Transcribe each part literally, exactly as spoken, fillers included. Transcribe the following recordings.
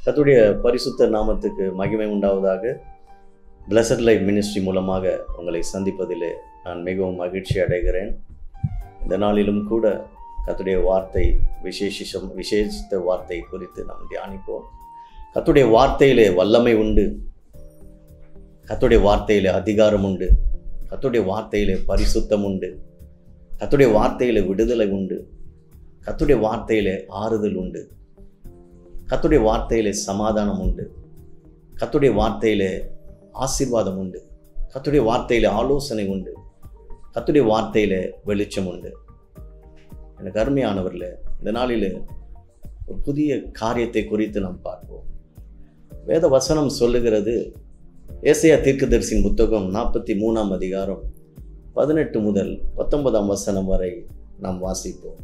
கர்த்தருடைய பரிசுத்த நாமத்துக்கு மகிமை உண்டாவதாக. Blessed Life Ministry மூலமாக உங்களை சந்திப்பதிலே நான் மிகவும் மகிழ்ச்சி அடைகிறேன். இந்த நாளிலும் கூட கர்த்தருடைய வார்த்தை விசேஷம் விசேஷித்த வார்த்தை குறித்து நாம் தியானிப்போம். கர்த்தருடைய வார்த்தையிலே வல்லமை உண்டு, கர்த்தருடைய வார்த்தையிலே அதிகாரம் உண்டு, கர்த்தருடைய வார்த்தையிலே பரிசுத்தம் உண்டு, கர்த்தருடைய வார்த்தையிலே விடுதலை உண்டு, கர்த்தருடைய வார்த்தையிலே ஆறுதல் உண்டு, கர்த்தருடைய வார்த்தையிலே சமாதானம் உண்டு, கர்த்தருடைய வார்த்தையிலே ஆசீர்வாதம் உண்டு, கர்த்தருடைய வார்த்தையிலே ஆலோசனை உண்டு, கர்த்தருடைய வார்த்தையிலே வெளிச்சம் உண்டு. எனக்கு அருமையானவர்களே, இந்த நாளில் ஒரு புதிய காரியத்தை குறித்து நாம் பார்ப்போம். வேத வசனம் சொல்லுகிறது, ஏசாயா தீர்க்கதரிசியின் புத்தகம் நாற்பத்தி மூணாம் அதிகாரம் பதினெட்டு முதல் பத்தொன்பதாம் வசனம் வரை நாம் வாசிப்போம்.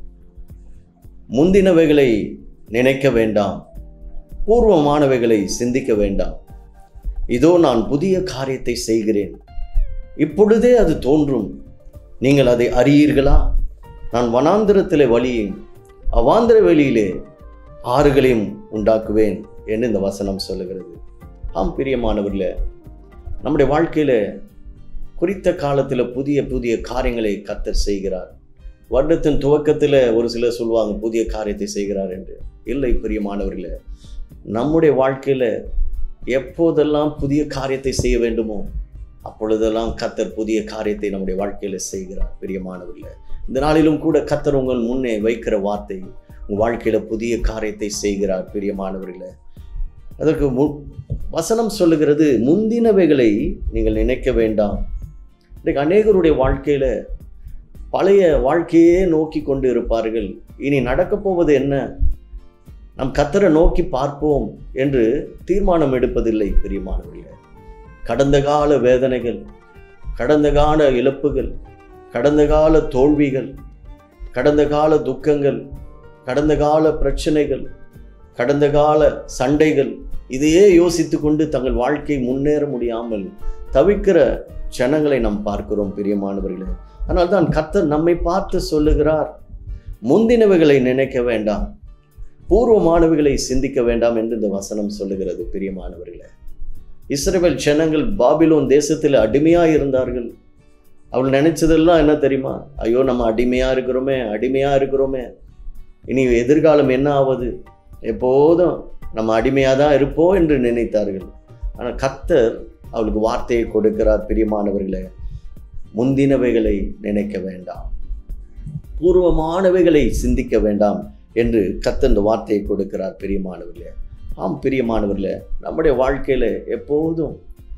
முந்தினவைகளை நினைக்க வேண்டாம், பூர்வமானவைகளை சிந்திக்க வேண்டாம். இதோ நான் புதிய காரியத்தை செய்கிறேன், இப்பொழுதே அது தோன்றும், நீங்கள் அதை அறியீர்களா? நான் வனாந்திரத்திலே வழியேன், அவாந்திர வெளியிலே ஆறுகளையும் உண்டாக்குவேன் என்று இந்த வசனம் சொல்லுகிறது. ஆம் பிரியமானவர்களே, நம்முடைய வாழ்க்கையில் குறித்த காலத்தில் புதிய புதிய காரியங்களை கர்த்தர் செய்கிறார். வருடத்தின் துவக்கத்தில் ஒரு சிலர் சொல்லுவாங்க புதிய காரியத்தை செய்கிறார் என்று. இல்லை பிரியமானவர்களே, நம்முடைய வாழ்க்கையில் எப்போதெல்லாம் புதிய காரியத்தை செய்ய வேண்டுமோ அப்பொழுதெல்லாம் கர்த்தர் புதிய காரியத்தை நம்முடைய வாழ்க்கையில் செய்கிறார். பிரியமானவர்களே, இந்த நாளிலும் கூட கர்த்தர் உங்கள் முன்னே வைக்கிற வார்த்தை உங்கள் வாழ்க்கையில் புதிய காரியத்தை செய்கிறார். பிரியமானவர்களே, அதற்கு மு வசனம் சொல்லுகிறது, முந்தினவைகளை நீங்கள் நினைக்க வேண்டாம். இன்றைக்கு அநேகருடைய வாழ்க்கையில் பழைய வாழ்க்கையே நோக்கி கொண்டு இருப்பார்கள். இனி நடக்கப் போவது என்ன, நம் கர்த்தரை நோக்கி பார்ப்போம் என்று தீர்மானம் எடுப்பதில்லை. பிரியமானவர்களே, கடந்த கால வேதனைகள், கடந்த கால இழப்புகள், கடந்த கால தோல்விகள், கடந்த கால துக்கங்கள், கடந்த கால பிரச்சனைகள், கடந்த கால சண்டைகள், இதையே யோசித்து கொண்டு தங்கள் வாழ்க்கை முன்னேற முடியாமல் தவிக்கிற ஜனங்களை நாம் பார்க்கிறோம். பிரியமானவர்களே, ஆனால் தான் கர்த்தர் நம்மை பார்த்து சொல்லுகிறார், முந்தினவைகளை நினைக்க வேண்டாம், பூர்வமானவைகளை சிந்திக்க வேண்டாம் என்று இந்த வசனம் சொல்லுகிறது. பிரியமானவர்களே, இஸ்ரவேல் ஜனங்கள் பாபிலோன் தேசத்தில் அடிமையாக இருந்தார்கள். அவள் நினைச்சதெல்லாம் என்ன தெரியுமா? ஐயோ, நம்ம அடிமையாக இருக்கிறோமே அடிமையாக இருக்கிறோமே இனி எதிர்காலம் என்ன ஆவது, எப்போதும் நம்ம அடிமையாக தான் இருப்போம் என்று நினைத்தார்கள். ஆனால் கர்த்தர் அவளுக்கு வார்த்தையை கொடுக்கிறார். பிரியமானவர்களே, முந்தினவைகளை நினைக்க வேண்டாம், பூர்வமானவைகளை சிந்திக்க வேண்டாம் என்று கர்த்தர் இந்த வார்த்தையை கொடுக்கிறார். பிரியமானவர்களே, ஆம் பிரியமானவர்களே, நம்முடைய வாழ்க்கையில எப்போதும்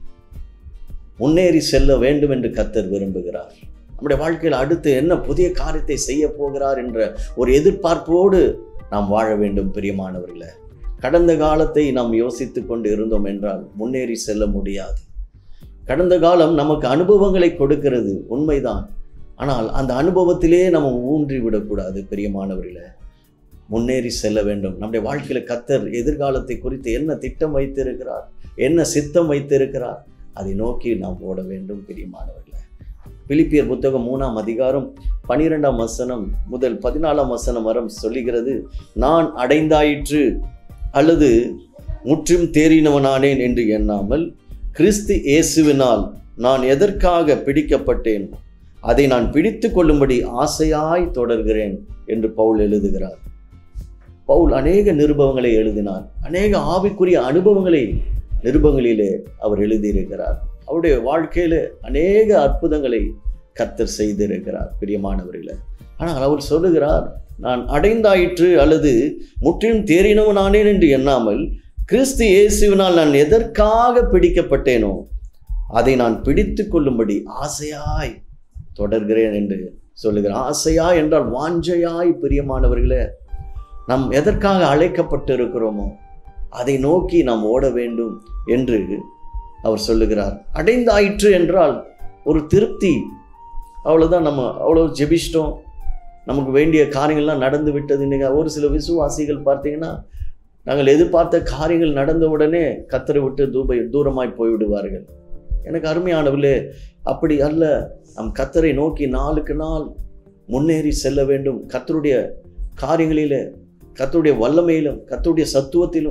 முன்னேறி செல்ல வேண்டும் என்று கர்த்தர் விரும்புகிறார். நம்முடைய வாழ்க்கையில் அடுத்து என்ன புதிய காரியத்தை செய்ய போகிறார் என்ற ஒரு எதிர்பார்ப்போடு நாம் வாழ வேண்டும். பிரியமானவர்களே, கடந்த காலத்தை நாம் யோசித்து கொண்டு இருந்தோம் என்றால் முன்னேறி செல்ல முடியாது. கடந்த காலம் நமக்கு அனுபவங்களை கொடுக்கிறது, உண்மைதான். ஆனால் அந்த அனுபவத்திலே நம்ம ஊன்றி விடக்கூடாது. பிரியமானவர்களே, முன்னேறி செல்ல வேண்டும். நம்முடைய வாழ்க்கையில் கர்த்தர் எதிர்காலத்தை குறித்து என்ன திட்டம் வைத்திருக்கிறார், என்ன சித்தம் வைத்திருக்கிறார், அதை நோக்கி நாம் ஓட வேண்டும். பிரியமானவர்களே, பிலிப்பியர் புத்தகம் மூணாம் அதிகாரம் பனிரெண்டாம் வசனம் முதல் பதினாலாம் வசனம் வரை சொல்லுகிறது, நான் அடைந்தாயிற்று அல்லது முற்றும் தேறினவனானேன் என்று எண்ணாமல் கிறிஸ்து இயேசுவினால் நான் எதற்காக பிடிக்கப்பட்டேன் அதை நான் பிடித்து கொள்ளும்படி ஆசையாய் தொடர்கிறேன் என்று பவுல் எழுதுகிறார். பவுல் அநேக நிருபங்களை எழுதினார், அநேக ஆவிக்குரிய அனுபவங்களை நிருபங்களிலே அவர் எழுதியிருக்கிறார். அவருடைய வாழ்க்கையில அநேக அற்புதங்களை கர்த்தர் செய்திருக்கிறார். பிரியமானவர்களே, ஆனால் அவர் சொல்லுகிறார், நான் அடைந்தாயிற்று அல்லது முற்றிலும் தேறினவனானேன் என்று எண்ணாமல் கிறிஸ்து இயேசுவினால் நான் எதற்காக பிடிக்கப்பட்டேனோ அதை நான் பிடித்து கொள்ளும்படி ஆசையாய் தொடர்கிறேன் என்று சொல்லுகிறார். ஆசையாய் என்றால் வாஞ்சையாய். பிரியமானவர்களே, நாம் எதற்காக அழைக்கப்பட்டு இருக்கிறோமோ அதை நோக்கி நாம் ஓட வேண்டும் என்று அவர் சொல்லுகிறார். அடைந்தாயிற்று என்றால் ஒரு திருப்தி, அவ்வளோதான். நம்ம அவ்வளோ ஜெபிச்சிட்டோம், நமக்கு வேண்டிய காரியங்கள்லாம் நடந்து விட்டது. இன்னைக்கு ஒரு சில விசுவாசிகள் பார்த்தீங்கன்னா, நாங்கள் எதிர்பார்த்த காரியங்கள் நடந்த உடனே கர்த்தரை விட்டு தூப தூரமாய் போய்விடுவார்கள். எனக்கு அருமையானவர்களே, அப்படி அல்ல. நம் கர்த்தரை நோக்கி நாளுக்கு நாள் முன்னேறி செல்ல வேண்டும். கர்த்தருடைய காரியங்களிலே, கர்த்தருடைய வல்லமையிலும், கர்த்தருடைய சத்துவத்திலும்,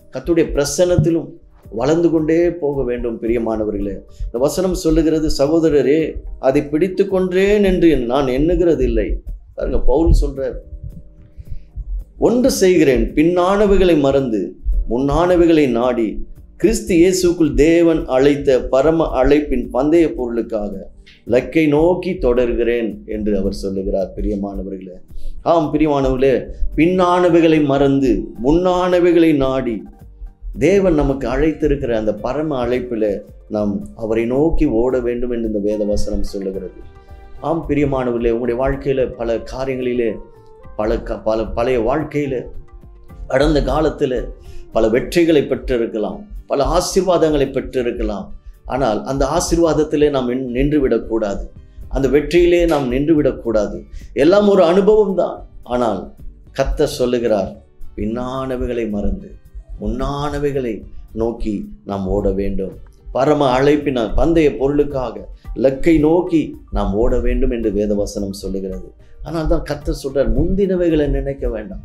கர்த்தருடைய பிரசன்னத்திலும் வளர்ந்து கொண்டே போக வேண்டும். பிரியமானவர்களே, இந்த வசனம் சொல்லுகிறது, சகோதரரே அதை பிடித்து கொன்றேன் என்று நான் எண்ணுகிறது இல்லை. பாருங்க, பவுல் சொல்றார், ஒன்று செய்கிறேன், பின்னானவைகளை மறந்து முன்னானவைகளை நாடி கிறிஸ்து இயேசுக்குள் தேவன் அழைத்த பரம அழைப்பின் பந்தய பொருளுக்காக லக்கை நோக்கி தொடர்கிறேன் என்று அவர் சொல்லுகிறார். பிரியமானவர்களே, ஆம் பிரியமானவர்களே, பின்னானவைகளை மறந்து முன்னானவைகளை நாடி தேவன் நமக்கு அழைத்திருக்கிற அந்த பரம அழைப்பில் நாம் அவரை நோக்கி ஓட வேண்டும் என்று இந்த வேத வசனம் சொல்லுகிறது. ஆம் பிரியமானவர்களே, உங்களுடைய வாழ்க்கையில் பல காரியங்களிலே பல க பல பழைய வாழ்க்கையில் கடந்த காலத்தில் பல வெற்றிகளை பெற்றிருக்கலாம், பல ஆசீர்வாதங்களை பெற்றிருக்கலாம். ஆனால் அந்த ஆசீர்வாதத்திலே நாம் நின்று விடக்கூடாது, அந்த வெற்றியிலே நாம் நின்று விடக்கூடாது. எல்லாம் ஒரு அனுபவம் தான். ஆனால் கர்த்தர் சொல்லுகிறார், பின்னானவைகளை மறந்து முன்னானவைகளை நோக்கி நாம் ஓட வேண்டும். பரம அழைப்பின பந்தய பொருளுக்காக லக்கை நோக்கி நாம் ஓட வேண்டும் என்று வேதவசனம் சொல்லுகிறது. ஆனால் தான் கர்த்தர் சொல்றார், முந்தினவைகளை நினைக்க வேண்டாம்,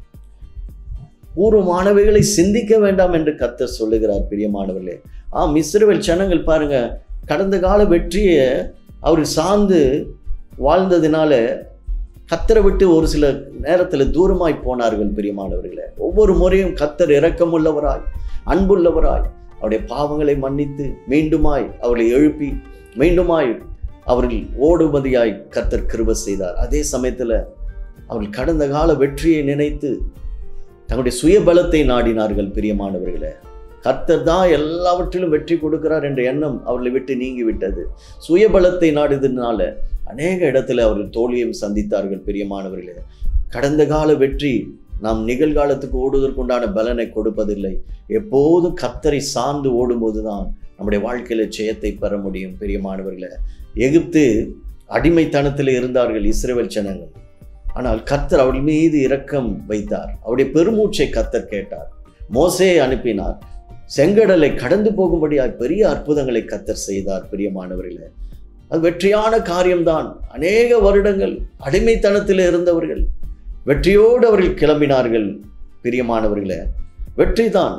பூர்வமானவைகளை சிந்திக்க வேண்டாம் என்று கர்த்தர் சொல்லுகிறார். பிரியமானவர்களே, ஆம் இஸ்ரவேல் ஜனங்கள் பாருங்க, கடந்த கால வெற்றியை அவர் சார்ந்து வாழ்ந்ததினால கர்த்தரை விட்டு ஒரு சில நேரத்தில் தூரமாய் போனார்கள். பிரியமானவர்களே, ஒவ்வொரு முறையும் கர்த்தர் இரக்கமுள்ளவராய் அன்புள்ளவராய் அவருடைய பாவங்களை மன்னித்து மீண்டுமாய் அவர்களை எழுப்பி மீண்டுமாய் அவர்கள் ஓடுமதியாய் கர்த்தர் கிருபை செய்தார். அதே சமயத்தில் அவர்கள் கடந்த கால வெற்றியை நினைத்து தங்களுடைய சுயபலத்தை நாடினார்கள். பிரியமானவர்களே, கர்த்தர் தான் எல்லாவற்றிலும் வெற்றி கொடுக்கிறார் என்ற எண்ணம் அவர்களை விட்டு நீங்கி விட்டது. சுயபலத்தை நாடுவதனால அநேக இடத்துல அவர்கள் தோல்வியும் சந்தித்தார்கள். பிரியமானவர்களே, கடந்த கால வெற்றி நாம் நிகழ்காலத்துக்கு ஓடுவதற்குண்டான பலனை கொடுப்பதில்லை. எப்போதும் கர்த்தரை சார்ந்து ஓடும்போது தான் நம்முடைய வாழ்க்கையில ஜெயத்தை பெற முடியும். பிரியமானவர்களே, எகிப்து அடிமைத்தனத்தில் இருந்தார்கள் இஸ்ரவேல் ஜனங்கள். ஆனால் கர்த்தர் அவர்கள் மீது இரக்கம் வைத்தார். அவருடைய பெருமூச்சை கர்த்தர் கேட்டார், மோசேயை அனுப்பினார், செங்கடலை கடந்து போகும்படியாய் பெரிய அற்புதங்களை கர்த்தர் செய்தார். பிரியமானவர்களே, அது வெற்றியான காரியம்தான். அநேக வருடங்கள் அடிமைத்தனத்தில் இருந்தவர்கள் வெற்றியோடு அவர்கள் கிளம்பினார்கள். பிரியமானவர்களே, வெற்றி தான்.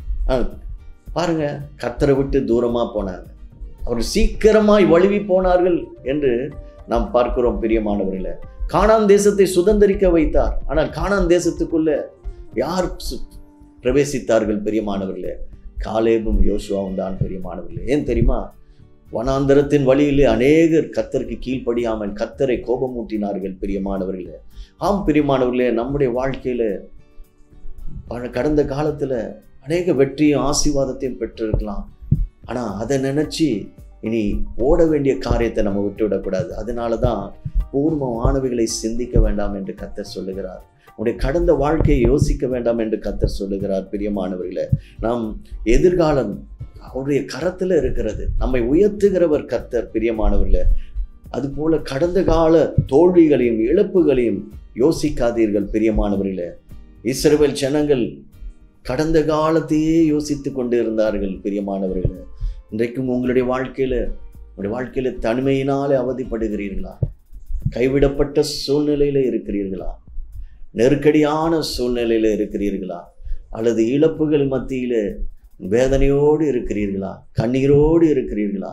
பாருங்க, கர்த்தரை விட்டு தூரமா போனாங்க, அவர்கள் சீக்கிரமாய் வழுவி போனார்கள் என்று நாம் பார்க்கிறோம். பிரியமானவர்களே, கானான் தேசத்தை சுதந்திரிக்க வைத்தார். ஆனால் கானான் தேசத்துக்குள்ள யார் பிரவேசித்தார்கள்? பிரியமானவர்களே, காலேபும் யோசுவாவும் தான். பிரியமானவர்களே, ஏன் தெரியுமா? வனாந்தரத்தின் வழியிலே அநேகர் கர்த்தருக்கு கீழ்ப்படியாமல் கர்த்தரை கோபமூட்டினார்கள். பிரியமானவர்களே, ஆம் பிரியமானவர்களே, நம்முடைய வாழ்க்கையில கடந்த காலத்துல அநேக வெற்றியும் ஆசீர்வாதத்தையும் பெற்றிருக்கலாம். ஆனா அதை நினைச்சு இனி ஓட வேண்டிய காரியத்தை நம்ம விட்டு விடக்கூடாது. அதனாலதான் பூர்வமானவைகளை சிந்திக்க வேண்டாம் என்று கர்த்தர் சொல்லுகிறார். உடைய கடந்த வாழ்க்கையை யோசிக்க வேண்டாம் என்று கர்த்தர் சொல்லுகிறார். பிரியமானவர்களே, நாம் எதிர்காலம் அவருடைய கரத்துல இருக்கிறது. நம்மை உயர்த்துகிறவர் கர்த்தர். பிரியமானவர்களே, அதுபோல கடந்த கால தோல்விகளையும் இழப்புகளையும் யோசிக்காதீர்கள். பிரியமானவர்களே, இஸ்ரவேல் ஜனங்கள் கடந்த காலத்தையே யோசித்து கொண்டு இருந்தார்கள். பிரியமானவர்களே, இன்றைக்கும் உங்களுடைய வாழ்க்கையில உங்களுடைய வாழ்க்கையில தனிமையினாலே அவதிப்படுகிறீர்களா? கைவிடப்பட்ட சூழ்நிலையில இருக்கிறீர்களா? நெருக்கடியான சூழ்நிலையில இருக்கிறீர்களா? அல்லது இழப்புகள் மத்தியில வேதனையோடு இருக்கிறீர்களா? கண்ணீரோடு இருக்கிறீர்களா?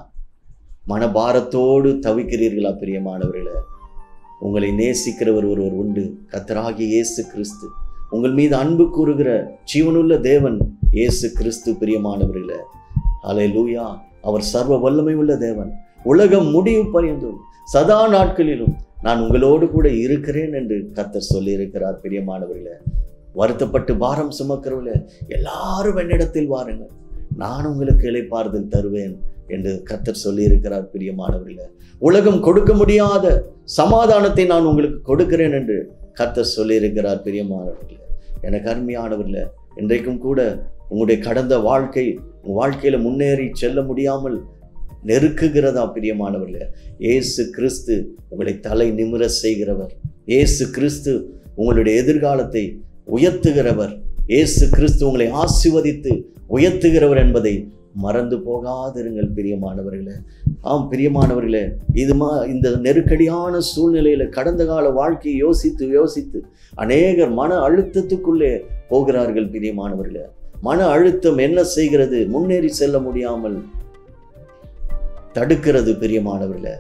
மனபாரத்தோடு தவிக்கிறீர்களா? பிரியமானவர்களே, உங்களை நேசிக்கிறவர் ஒருவர் உண்டு, கர்த்தராகிய இயேசு கிறிஸ்து. உங்கள் மீது அன்பு கூறுகிற ஜீவனுள்ள தேவன் இயேசு கிறிஸ்து. பிரியமானவர்களே, அல்லேலூயா. அவர் சர்வ வல்லமை உள்ள தேவன். உலகம் முடிவு பரியந்தும் சதா நாட்களிலும் நான் உங்களோடு கூட இருக்கிறேன் என்று கர்த்தர் சொல்லி இருக்கிறார். பிரியமானவர்களே, வருத்தப்பட்டு பாரம் சுமக்கிறவர்களே, எல்லாரும் என்னிடத்தில் வாருங்கள், நான் உங்களுக்கு இளைப்பாறுதல் தருவேன் என்று கர்த்தர் சொல்லி இருக்கிறார். பிரியமானவர்களே, உலகம் கொடுக்க முடியாத சமாதானத்தை நான் உங்களுக்கு கொடுக்கிறேன் என்று கர்த்தர் சொல்லி இருக்கிறார். பிரியமானவர்களே, எனக்கு அருமையானவர்களே, இன்றைக்கும் கூட உங்களுடைய கடந்த வாழ்க்கை உங்கள் வாழ்க்கையில முன்னேறி செல்ல முடியாமல் நெருக்குகிறதா? பிரியமானவர்களே, இயேசு கிறிஸ்து உங்களை தலை நிமிர செய்கிறவர். இயேசு கிறிஸ்து உங்களுடைய எதிர்காலத்தை உயர்த்துகிறவர். இயேசு கிறிஸ்து உங்களை ஆசீர்வதித்து உயர்த்துகிறவர் என்பதை மறந்து போகாதிருங்கள். பிரியமானவர்களே, ஆம் பிரியமானவர்களே, இதுமா இந்த நெருக்கடியான சூழ்நிலையில கடந்த கால வாழ்க்கையை யோசித்து யோசித்து அநேகர் மன அழுத்தத்துக்குள்ளே போகிறார்கள். பிரியமானவர்களே, மன அழுத்தம் என்ன செய்கிறது? முன்னேறி செல்ல முடியாமல் தடுக்கிறது. பிரியமானவர்களே,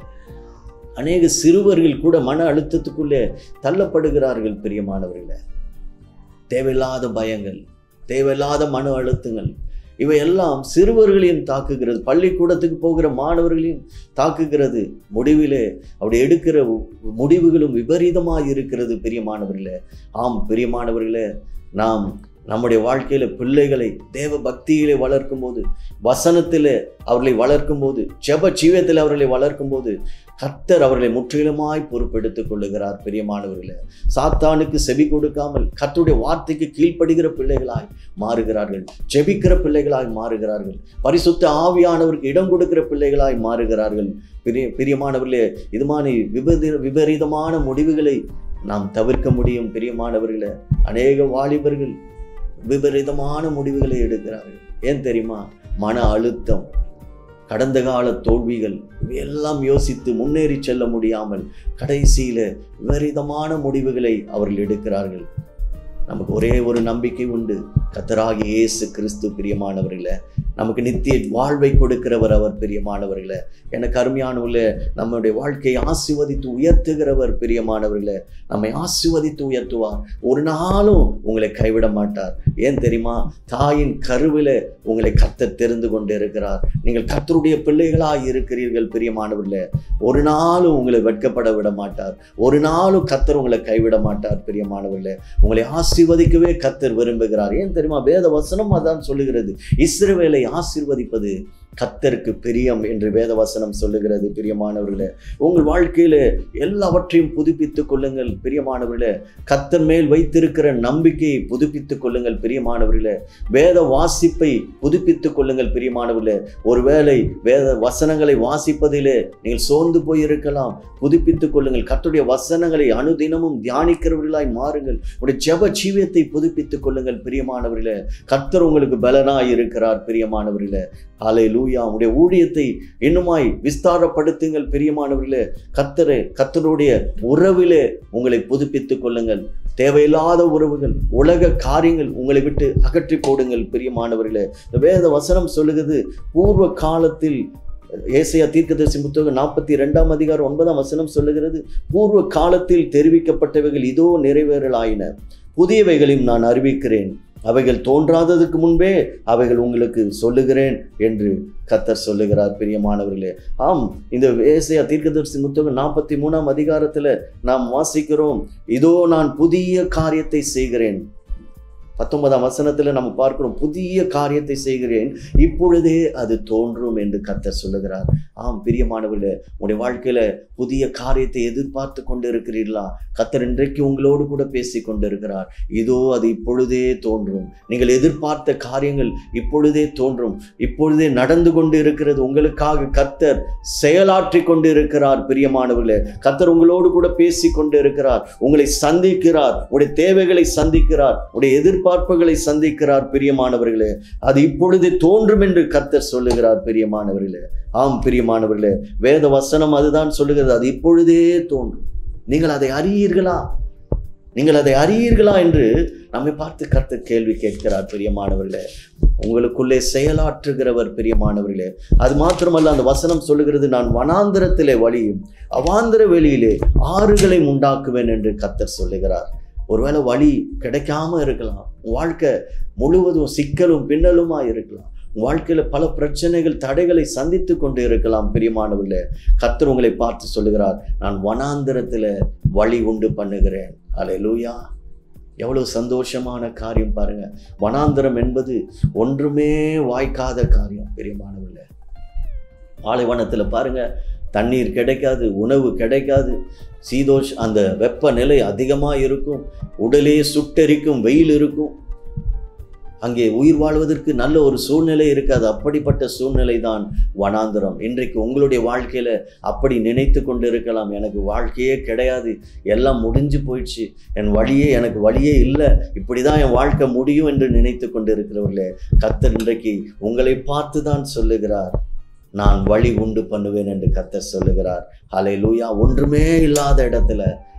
அநேக சிறுவர்கள் கூட மன அழுத்தத்துக்குள்ளே தள்ளப்படுகிறார்கள். பிரியமானவர்களே, தேவையில்லாத பயங்கள், தேவையில்லாத மன அழுத்தங்கள் இவையெல்லாம் சிறுவர்களையும் தாக்குகிறது, பள்ளிக்கூடத்துக்கு போகிற மாணவர்களையும் தாக்குகிறது. முடிவிலே அப்படி எடுக்கிற முடிவுகளும் விபரீதமாக இருக்கிறது. பிரியமானவர்களே, ஆம் பிரியமானவர்களே, நாம் நம்முடைய வாழ்க்கையில பிள்ளைகளை தேவ பக்தியிலே வளர்க்கும் போது, வசனத்திலே அவர்களை வளர்க்கும் போது, ஜெப ஜீவியத்தில் அவர்களை வளர்க்கும் போது கர்த்தர் அவர்களை முற்றிலுமாய் பொறுப்பெடுத்துக் கொள்ளுகிறார். பிரியமானவர்களே, சாத்தானுக்கு செவி கொடுக்காமல் கர்த்தருடைய வார்த்தைக்கு கீழ்ப்படுகிற பிள்ளைகளாய் மாறுகிறார்கள். ஜெபிக்கிற பிள்ளைகளாய் மாறுகிறார்கள். பரிசுத்த ஆவியானவருக்கு இடம் கொடுக்கிற பிள்ளைகளாய் மாறுகிறார்கள். பிரிய பிரியமானவர்களே, இது மாதிரி விபரீத விபரீதமான முடிவுகளை நாம் தவிர்க்க முடியும். பிரியமானவர்களே, அநேக வாலிபர்கள் விபரீதமான முடிவுகளை எடுக்கிறார்கள். ஏன் தெரியுமா? மன அழுத்தம், கடந்த கால தோல்விகள் இவையெல்லாம் யோசித்து முன்னேறி செல்ல முடியாமல் கடைசியில விபரீதமான முடிவுகளை அவர்கள் எடுக்கிறார்கள். நமக்கு ஒரே ஒரு நம்பிக்கை உண்டு, கர்த்தராகிய இயேசு கிறிஸ்து. பிரியமானவர்களே, நமக்கு நித்திய வாழ்வை கொடுக்கிறவர் அவர். பிரியமானவர்களே, எனக்கு அருமையானவர்களே, நம்முடைய வாழ்க்கையை ஆசீர்வதித்து உயர்த்துகிறவர். பிரியமானவர்களே, நம்மை ஆசீர்வதித்து உயர்த்துவார். ஒரு நாளும் உங்களை கைவிட மாட்டார். ஏன் தெரியுமா? தாயின் கருவில உங்களை கர்த்தர் தெரிந்து கொண்டு இருக்கிறார். நீங்கள் கர்த்தருடைய பிள்ளைகளாய் இருக்கிறீர்கள். பிரியமானவர்களே, ஒரு நாளும் உங்களை வெட்கப்பட விட மாட்டார். ஒரு நாளும் கர்த்தர் உங்களை கைவிட மாட்டார். பிரியமானவர்களே, உங்களை ஆசீர்வதிக்கவே கர்த்தர் விரும்புகிறார். ஏன் தெரியுமா? வேத வசனம் அதான் சொல்லுகிறது, இஸ்ரவேலை ஆசீர்வதிப்பது கர்த்தருக்கு பிரியம் என்று வேத வசனம் சொல்லுகிறது. பிரியமானவர்களே, உங்கள் வாழ்க்கையில எல்லாவற்றையும் புதுப்பித்துக் கொள்ளுங்கள். பிரியமானவர்களே, கர்த்தர் மேல் வைத்திருக்கிற நம்பிக்கையை புதுப்பித்துக் கொள்ளுங்கள். பிரியமானவர்களே, வேத வாசிப்பை புதுப்பித்துக் கொள்ளுங்கள். பிரியமானவர்களே, ஒருவேளை வேத வசனங்களை வாசிப்பதிலே நீங்கள் சோர்ந்து போயிருக்கலாம், புதுப்பித்துக் கொள்ளுங்கள். கர்த்தருடைய வசனங்களை அனுதினமும் தியானிக்கிறவர்களாய் மாறுங்கள். உடைய ஜெப ஜீவியத்தை புதுப்பித்துக் கொள்ளுங்கள். பிரியமானவர்களே, கர்த்தர் உங்களுக்கு பலனாய் இருக்கிறார். பிரியமானவர்களே, ஹல்லேலூயா. உடைய ஊழியத்தை இன்னுமாய் விஸ்தாரப்படுத்துங்கள். பிரியமானவர்களே, கர்த்தரே கர்த்தருடைய உறவிலே உங்களை புதுப்பித்துக் கொள்ளுங்கள். தேவையில்லாத உறவுகள், உலக காரியங்கள் உங்களை விட்டு அகற்றி போடுங்கள். பிரியமானவர்களே, வேத வசனம் சொல்லுகிறது, பூர்வ காலத்தில் ஏசாயா தீர்க்கதரிசி புத்தகம் நாற்பத்தி இரண்டாம் அதிகாரம் ஒன்பதாம் வசனம் சொல்லுகிறது, பூர்வ காலத்தில் தெரிவிக்கப்பட்டவைகள் இதோ நிறைவேறலாயின, புதியவைகளையும் நான் அறிவிக்கிறேன், அவைகள் தோன்றாததுக்கு முன்பே அவைகள் உங்களுக்கு சொல்லுகிறேன் என்று கர்த்தர் சொல்லுகிறார். பிரியமானவர்களே, ஆம், இந்த ஏசாயா தீர்க்கதரிசி புத்தகம் நாற்பத்தி மூணாம் அதிகாரத்துல நாம் வாசிக்கிறோம், இதோ நான் புதிய காரியத்தை செய்கிறேன். பத்தொன்பதாம் வசனத்துல நம்ம பார்க்கிறோம், புதிய காரியத்தை செய்கிறேன், இப்பொழுதே அது தோன்றும் என்று கர்த்தர் சொல்லுகிறார். ஆம் பிரியமானவர்களே, உங்களுடைய வாழ்க்கையில புதிய காரியத்தை எதிர்பார்த்து கொண்டு இருக்கிறீர்களா? கர்த்தர் இன்றைக்கு உங்களோடு கூட பேசி கொண்டு இருக்கிறார். இதோ அது இப்பொழுதே தோன்றும். நீங்கள் எதிர்பார்த்த காரியங்கள் இப்பொழுதே தோன்றும். இப்பொழுதே நடந்து கொண்டு இருக்கிறது. உங்களுக்காக கர்த்தர் செயலாற்றி கொண்டு இருக்கிறார். பிரியமானவர்களே, கர்த்தர் உங்களோடு கூட பேசி கொண்டு இருக்கிறார். உங்களை சந்திக்கிறார். உடைய தேவைகளை சந்திக்கிறார். உடைய எதிர்பார்ப்புகளை சந்திக்கிறார். பிரியமானவர்களே, அது இப்பொழுதே தோன்றும் என்று கர்த்தர் சொல்லுகிறார். பிரியமானவர்களே, ஆம் பிரியமானவர்களே, வேத வசனம் அதுதான் சொல்லுகிறது, அது இப்பொழுதே தோன்றும். நீங்கள் அதை அறியீர்களா? நீங்கள் அதை அறியீர்களா என்று நம்மை பார்த்து கர்த்தர் கேள்வி கேட்கிறார். பிரியமானவர்களே, உங்களுக்குள்ளே செயலாற்றுகிறவர். பிரியமானவர்களே, அது மாத்திரமல்ல, அந்த வசனம் சொல்லுகிறது, நான் வனாந்திரத்திலே வழியும் அவாந்திர வெளியிலே ஆறுகளை உண்டாக்குவேன் என்று கர்த்தர் சொல்லுகிறார். ஒருவேளை வழி கிடைக்காம இருக்கலாம். வாழ்க்கை முழுவதும் சிக்கலும் பின்னலுமா இருக்கலாம். வாழ்க்கையில பல பிரச்சனைகள், தடைகளை சந்தித்து கொண்டு இருக்கலாம். பிரியமானவர்களே, கர்த்தர் உங்களை பார்த்து சொல்லுகிறார், நான் வனாந்திரத்துல வழி உண்டு பண்ணுகிறேன். அல்லேலூயா. எவ்வளவு சந்தோஷமான காரியம் பாருங்க. வனாந்திரம் என்பது ஒன்றுமே வாய்க்காத காரியம். பிரியமானவர்களே, பாலைவனத்துல பாருங்க, தண்ணீர் கிடைக்காது, உணவு கிடைக்காது, சீதோஷ் அந்த வெப்பநிலை அதிகமாக இருக்கும், உடலே சுட்டெரிக்கும் வெயில் இருக்கும், அங்கே உயிர் வாழ்வதற்கு நல்ல ஒரு சூழ்நிலை இருக்காது. அப்படிப்பட்ட சூழ்நிலை தான் வனாந்திரம். இன்றைக்கு உங்களுடைய வாழ்க்கையில அப்படி நினைத்து கொண்டு இருக்கலாம், எனக்கு வாழ்க்கையே கிடையாது, எல்லாம் முடிஞ்சு போயிடுச்சு, என் வழியே எனக்கு வழியே இல்லை, இப்படிதான் என் வாழ்க்கை முடியும் என்று நினைத்து கொண்டு இருக்கிறவர்களே, கர்த்தர் இன்றைக்கு உங்களை பார்த்து தான் சொல்லுகிறார், நான் வழி உண்டு பண்ணுவேன் என்று கர்த்தர் சொல்லுகிறார். ஹல்லேலூயா. ஒன்றுமே இல்லாத இடத்துல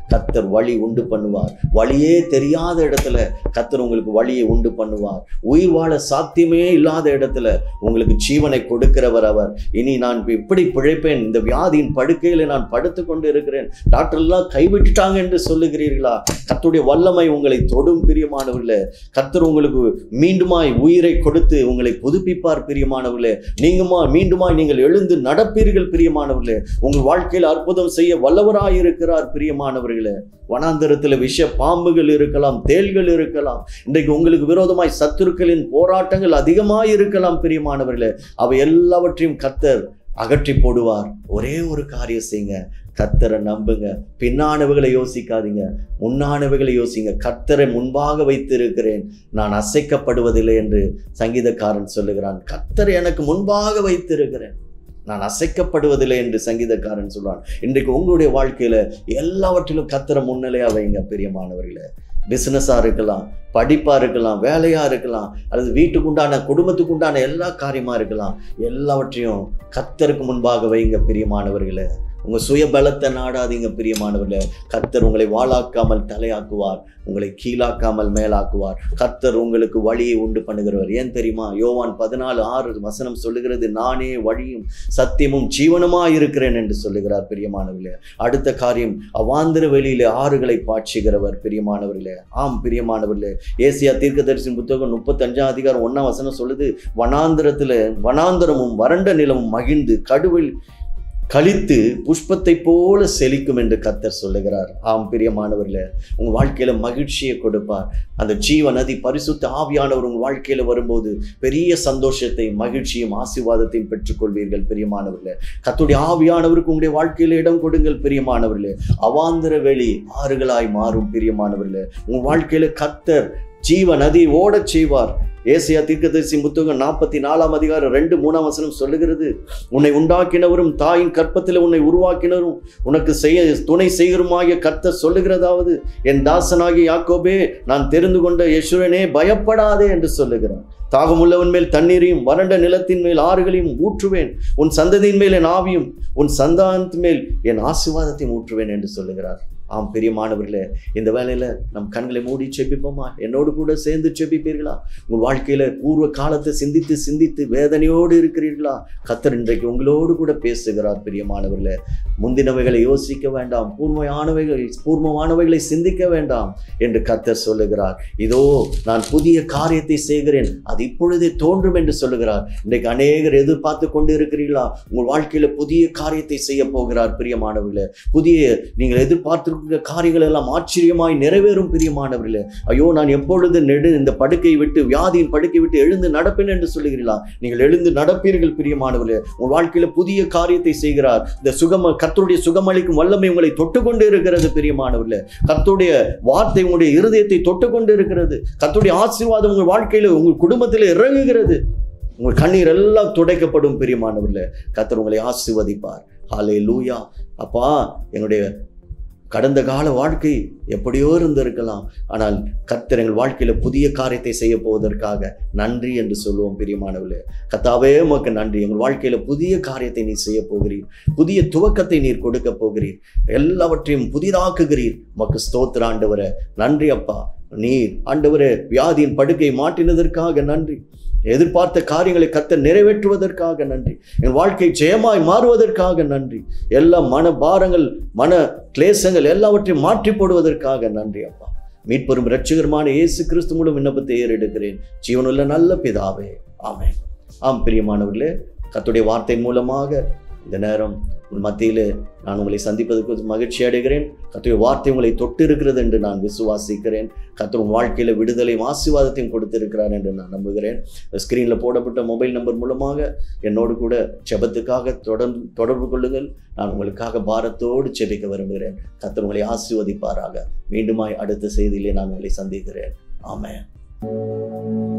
கர்த்தர் வழி உண்டு பண்ணுவார். வழியே தெரியாத இடத்துல கர்த்தர் உங்களுக்கு வழியை உண்டு பண்ணுவார். உயிர் வாழ சாத்தியமே இல்லாத இடத்துல உங்களுக்கு ஜீவனை கொடுக்கிறவர் அவர். இனி நான் எப்படி பிழைப்பேன், இந்த வியாதியின் படுக்கையில நான் படுத்து கொண்டு இருக்கிறேன், டாக்டர் எல்லாம் கைவிட்டுட்டாங்க என்று சொல்லுகிறீர்களா? கர்த்தருடைய வல்லமை உங்களை தொடும் பிரியமானவர்களே. கர்த்தர் உங்களுக்கு மீண்டுமாய் உயிரை கொடுத்து உங்களை புதுப்பிப்பார் பிரியமானவர்களே. நீங்கமா மீண்டுமாய் நீங்கள் எழுந்து நடப்பீர்கள் பிரியமானவர்களே. உங்கள் வாழ்க்கையில் அற்புதம் செய்ய வல்லவராய் இருக்கிறார் பிரியமானவர்களே. வனாந்தரத்தில் விஷ பாம்புகள் இருக்கலாம், தேள்கள் இருக்கலாம், இன்றைக்கு உங்களுக்கு விரோதமாய் சத்துருக்களின் போராட்டங்கள் அதிகமாய் இருக்கலாம் பிரியமானவர்களே. அவை எல்லாவற்றையும் கர்த்தர் அகற்றி போடுவார். ஒரே ஒரு காரியம் செய்யுங்க, கர்த்தரை நம்புங்க. பின்னானவைகளை யோசிக்காதீங்க, முன்னானவைகளை யோசிங்க. கர்த்தரை முன்பாக வைத்திருக்கிறேன், நான் அசைக்கப்படுவதில்லை என்று சங்கீதக்காரன் சொல்லுகிறான். கர்த்தரை எனக்கு முன்பாக வைத்திருக்கிறேன், நான் அசைக்கப்படுவதில்லை என்று சங்கீதக்காரன் சொல்றான். இன்றைக்கு உங்களுடைய வாழ்க்கையில எல்லாவற்றிலும் கர்த்தரை முன்னிலையா வைங்க பிரியமானவர்களே. பிசினஸா இருக்கலாம், படிப்பா இருக்கலாம், வேலையா இருக்கலாம், அல்லது வீட்டுக்கு உண்டான குடும்பத்துக்கு உண்டான எல்லா காரியமா இருக்கலாம். எல்லாவற்றையும் கர்த்தருக்கு முன்பாக வைங்க பிரியமானவர்களே. உங்க சுய பலத்தை நாடாதீங்க பிரியமானவர்களே. கர்த்தர் உங்களை வாளாக்காமல் தலையாக்குவார், உங்களை கீழாக்காமல் மேலாக்குவார். கர்த்தர் உங்களுக்கு வழியை உண்டு பண்ணுகிறவர். ஏன் தெரியுமா? யோவான் பதினாலு ஆறு வசனம் சொல்லுகிறது, நானே வழியும் சத்தியமும் ஜீவனுமா இருக்கிறேன் என்று சொல்லுகிறார் பிரியமானவர்களே. அடுத்த காரியம், அவாந்திர வெளியிலே ஆறுகளை பாய்ச்சுகிறவர் பிரியமானவர்களே. ஆம் பிரியமானவர்களே, ஏசியா தீர்க்கதரிசியின் புத்தகம் முப்பத்தி அஞ்சாம் அதிகாரம் ஒன்னாம் வசனம் சொல்லுது, வனாந்திரத்துல வனாந்திரமும் வறண்ட நிலமும் மகிழ்ந்து கடுவில் கழித்து புஷ்பத்தை போல செழிக்கும் என்று கர்த்தர் சொல்லுகிறார். ஆம் பிரியமானவர்களே, உங்க வாழ்க்கையில மகிழ்ச்சியை கொடுப்பார். அந்த ஜீவ நதி பரிசுத்த ஆவியானவர் உங்க வாழ்க்கையில வரும்போது பெரிய சந்தோஷத்தை, மகிழ்ச்சியும் ஆசீர்வாதத்தையும் பெற்றுக்கொள்வீர்கள் பிரியமானவர்களே. கர்த்தருடைய ஆவியானவருக்கு உங்களுடைய வாழ்க்கையில இடம் கொடுங்கள் பிரியமானவர்களே. அவாந்திர வெளி ஆறுகளாய் மாறும் பிரியமானவர்களே. உங்க வாழ்க்கையில கர்த்தர் ஜீவ நதி ஓடச் செய்வார். ஏசியா தீர்க்கதரிசி புத்தகம் நாற்பத்தி நாலாம் அதிகாரம் ரெண்டு மூணாம் வசனம் சொல்லுகிறது, உன்னை உண்டாக்கினவரும் தாயின் கற்பத்தில் உன்னை உருவாக்கினரும் உனக்கு செய்ய துணை செய்கிறமாகிய கர்த்தர் சொல்லுகிறதாவது, என் தாசனாகிய யாக்கோபே, நான் தெரிந்து கொண்ட யெஷுரனே, பயப்படாதே என்று சொல்லுகிறார். தாகமுள்ளவன் மேல் தண்ணீரையும் வறண்ட நிலத்தின் மேல் ஆறுகளையும் ஊற்றுவேன், உன் சந்ததியின் மேல் என் ஆவியும் உன் சந்தானத்தின் மேல் என் ஆசீர்வாதத்தையும் ஊற்றுவேன் என்று சொல்லுகிறார். ஆம் பிரியமானவர்களே, இந்த வேலையில நம் கண்களை மூடி செபிப்போமா? என்னோடு கூட சேர்ந்து செபிப்பீர்களா? உங்கள் வாழ்க்கையில பூர்வ காலத்தை சிந்தித்து சிந்தித்து வேதனையோடு இருக்கிறீர்களா? கர்த்தர் இன்றைக்கு உங்களோடு கூட பேசுகிறார் பிரியமானவர்களே. முந்தினவைகளை யோசிக்க வேண்டாம், பூர்வமானவைகளை பூர்வமானவைகளை சிந்திக்க வேண்டாம் என்று கர்த்தர் சொல்லுகிறார். இதோ நான் புதிய காரியத்தை செய்கிறேன், அது இப்பொழுதே தோன்றும் என்று சொல்லுகிறார். இன்றைக்கு அநேகர் எதிர்பார்த்து கொண்டு இருக்கிறீர்களா? உங்கள் வாழ்க்கையில புதிய காரியத்தை செய்ய போகிறார் பிரியமானவர்களே. புதிய நீங்கள் எதிர்பார்த்து காரியங்கள் எல்லாம் ஆச்சரியமாய் நிறைவேறும் பிரியமானவர்களே. ஐயோ, நான் எப்பொழுது நெடு இந்த படுக்கை விட்டு, வியாதியின் படுக்கை விட்டு எழுந்து நடப்பேன் என்று சொல்லுகிறீர்களா? நீங்கள் எழுந்து நடப்பீர்கள் பிரியமானவர்களே. உங்கள் வாழ்க்கையில புதிய காரியத்தை செய்கிறார். இந்த சுகம கர்த்தருடைய சுகமளிக்கும் வல்லமை உங்களை தொட்டுக்கொண்டு இருக்கிறது பிரியமானவர்களே. கர்த்தருடைய வார்த்தை உங்களுடைய இருதயத்தை தொட்டுக்கொண்டு இருக்கிறது. கர்த்தருடைய ஆசீர்வாதம் உங்கள் வாழ்க்கையில, உங்கள் குடும்பத்தில் இறங்குகிறது. உங்கள் கண்ணீர் எல்லாம் துடைக்கப்படும் பிரியமானவர்களே. கர்த்தர் உங்களை ஆசீர்வதிப்பார். ஹல்லேலூயா. அப்பா, என்னுடைய கடந்த கால வாழ்க்கை எப்படியோ இருந்திருக்கலாம், ஆனால் கர்த்தர் எங்கள் வாழ்க்கையில புதிய காரியத்தை செய்ய போவதற்காக நன்றி என்று சொல்லுவோம் பிரியமானவர்களே. கர்த்தாவே, உமக்கு நன்றி. எங்கள் வாழ்க்கையில புதிய காரியத்தை நீர் செய்ய போகிறீர், புதிய துவக்கத்தை நீர் கொடுக்க போகிறீர், எல்லாவற்றையும் புதிதாக்குகிறீர். உமக்கு ஸ்தோத்திர ஆண்டவரே. நன்றி அப்பா. நீர் ஆண்டவரே வியாதியின் படுக்கை மாற்றினதற்காக நன்றி. எதிர்பார்த்த காரியங்களை கர்த்தர் நிறைவேற்றுவதற்காக நன்றி. என் வாழ்க்கை ஜெயமாய் மாறுவதற்காக நன்றி. எல்லா மன பாரங்கள், மன கிளேசங்கள் எல்லாவற்றையும் மாற்றி போடுவதற்காக நன்றி அப்பா. மீட்பெரும் இரட்சகருமான இயேசு கிறிஸ்து மூலம் விண்ணப்பத்தை ஏறெடுக்கிறேன், ஜீவனுள்ள நல்ல பிதாவே, ஆமென். ஆம் பிரியமானவர்களே, கர்த்தருடைய வார்த்தையின் மூலமாக இந்த நேரம் உங்கள் மத்தியிலே நான் உங்களை சந்திப்பதற்கு மகிழ்ச்சி அடைகிறேன். கர்த்தருடைய வார்த்தை உங்களை தொட்டு இருக்கிறது என்று நான் விசுவாசிக்கிறேன். கர்த்தர் உங்கள் வாழ்க்கையில விடுதலையும் ஆசீர்வாதத்தையும் கொடுத்திருக்கிறார் என்று நான் நம்புகிறேன். ஸ்கிரீனில் போடப்பட்ட மொபைல் நம்பர் மூலமாக என்னோடு கூட ஜெபத்துக்காக தொடர்ந்து தொடர்பு கொள்ளுங்கள். நான் உங்களுக்காக பாரத்தோடு ஜெபிக்க விரும்புகிறேன். கர்த்தர் உங்களை ஆசீர்வதிப்பாராக. மீண்டுமாய் அடுத்த செய்தியிலே நான் உங்களை சந்திக்கிறேன். ஆமென்.